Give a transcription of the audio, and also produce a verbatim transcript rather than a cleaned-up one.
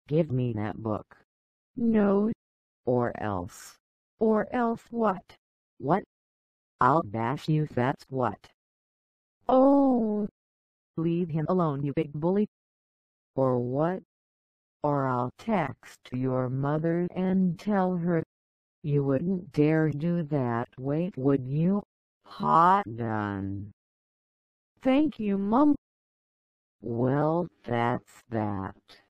Give me that book. No. Or else. Or else what? What? I'll bash you, that's what. Oh. Leave him alone, you big bully. Or what? Or I'll text your mother and tell her. You wouldn't dare do that, wait, would you? Hot done. Thank you, Mum. Well, that's that.